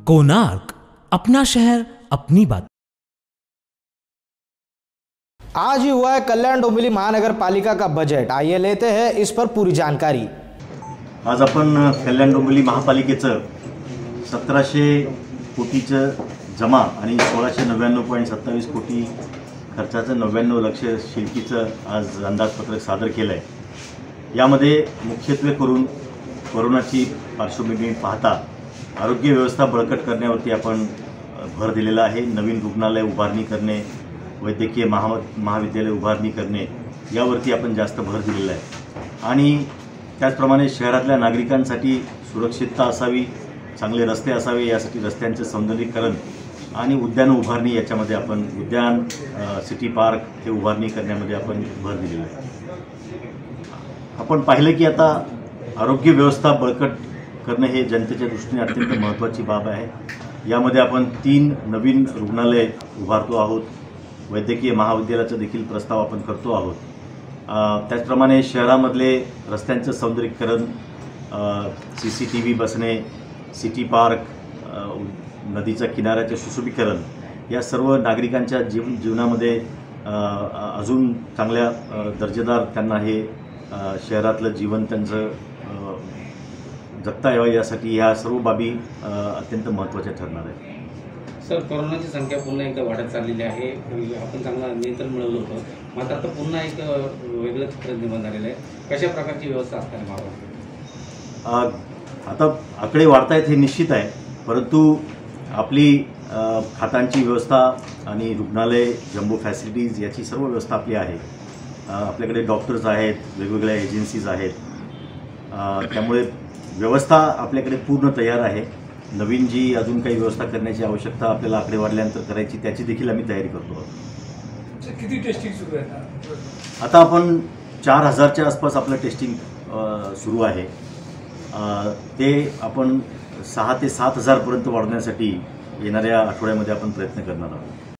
कोणार्क, अपना शहर अपनी बात। आज ही हुआ है कल्याण डोंबिवली महानगर पालिका का बजट। आइए लेते हैं इस पर पूरी जानकारी। आज आपण कल्याण डोंबिवली महापालिकेचं 1700 कोटीचं जमा आणि 1699.27 कोटी खर्चाचं 99 लक्ष शिल्पीचं आज अंदाजपत्रक सादर केलं आहे। यामध्ये मुख्यत्वे करून कोरोनाची पार्श्वभूमी पाहता आरोग्य व्यवस्था बळकट करण्यावरती आपण भर दिलेला आहे। नवीन रुग्णालय उभारणी करणे, वैद्यकीय महाविद्यालय उभारणी करणे यावरती आपण जास्त भर दिलेला आहे। आणि त्याचप्रमाणे शहरातल्या नागरिकांसाठी सुरक्षितता असावी, चांगले रस्ते असावे, यासाठी रस्त्यांचे सौंदर्यीकरण आणि उद्यान उभारणी याच्यामध्ये आपण उद्यान सिटी पार्क हे उभारणी करण्यामध्ये आपण भर दिलेला आहे। आपण पाहिलं की आता आरोग्य व्यवस्था बळकट करणे हे जनतेच्या दृष्टीने अत्यंत महत्त्वाची बाब आहे। यामध्ये आपण 3 नवीन रुग्णालय उभारतो आहोत, वैद्यकीय महाविद्यालयाचा देखील प्रस्ताव आपण करतो आहोत। त्याचप्रमाणे शहरामधले रस्त्यांचं सौंदर्यीकरण, CCTV बसणे, सिटी पार्क, नदीच्या किनाऱ्याचे सुशोभीकरण या सर्व नागरिकांच्या जीवनामध्ये अजून चांगल्या दर्जेदार त्यांना हे शहरातलं जीवन त्यांचं जगता यावं यासाठी ह्या सर्व बाबी अत्यंत महत्त्वाच्या ठरणार आहेत। सर, कोरोनाची संख्या पुन्हा एकदा वाढत चाललेली आहे। आपण चांगला नियंत्रण मिळवलं होतं, मात्र आता पुन्हा एक वेगळं चित्र निर्माण झालेलं आहे। कशा प्रकारची व्यवस्था असणार महाराष्ट्रात? आता आकडे वाढतायत हे निश्चित आहे, परंतु आपली खाटांची व्यवस्था आणि रुग्णालय, जम्बो फॅसिलिटीज याची सर्व व्यवस्था आपली आहे। आपल्याकडे डॉक्टर्स आहेत, वेगवेगळ्या एजन्सीज आहेत, त्यामुळे व्यवस्था आपल्याकडे पूर्ण तयार आहे। नवीन जी अजून काही व्यवस्था करण्याची आवश्यकता आपल्याला आकडे वाढल्यानंतर करायची, त्याची देखील आम्ही तयारी करतो आहोत। किती टेस्टिंग सुरू आहे आता आपण 4000च्या आसपास आपलं टेस्टिंग सुरू आहे। ते आपण 6 ते 7000 पर्यंत वाढवण्यासाठी येणाऱ्या आठवड्यामध्ये आपण प्रयत्न करणार आहोत।